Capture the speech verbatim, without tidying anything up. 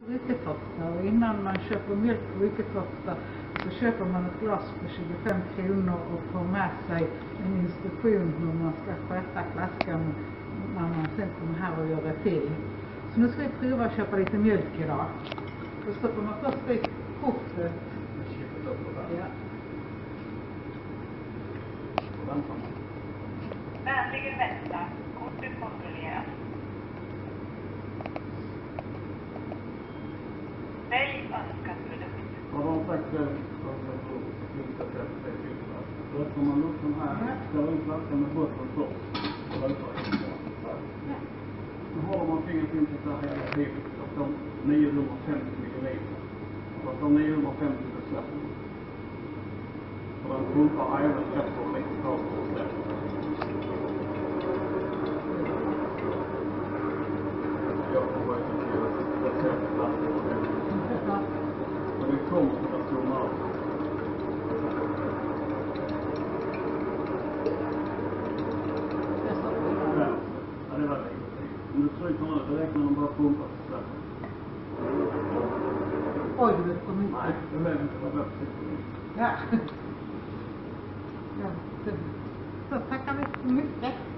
Drycketofta, och innan man köper mjölk på Drycketofta så köper man ett glas på tjugofem kronor och får med sig en instruktion hur man ska sköta flaskan när man sen kommer här och gör det till. Så nu ska vi prova att köpa lite mjölk idag. Då stoppar man först i kortet. Ja. Vänligen vänta, kortet kontrolleras. Välj önskad produkt. Ja, de har sagt att det finns ett sätt att fylla. Då öppnar man upp den här, ställer in flaskan med botten först. Och vältar in den. Nu håller man fingret in till här hela tiden. Det står niohundrafemtio milliliter. Det står niohundrafemtio procent. Så den pumpar även efter läckage procent. Jag får bara se till att det ser på flaskan. Men det kommer att zooma av. Ja, det var det. Om du trycker nu, det räcker när de bara pumpar på flaskan. Oj, det är för mycket. Nej, det blev inte. Det blev precis för mycket. Ja. Ja, så tackar vi så mycket.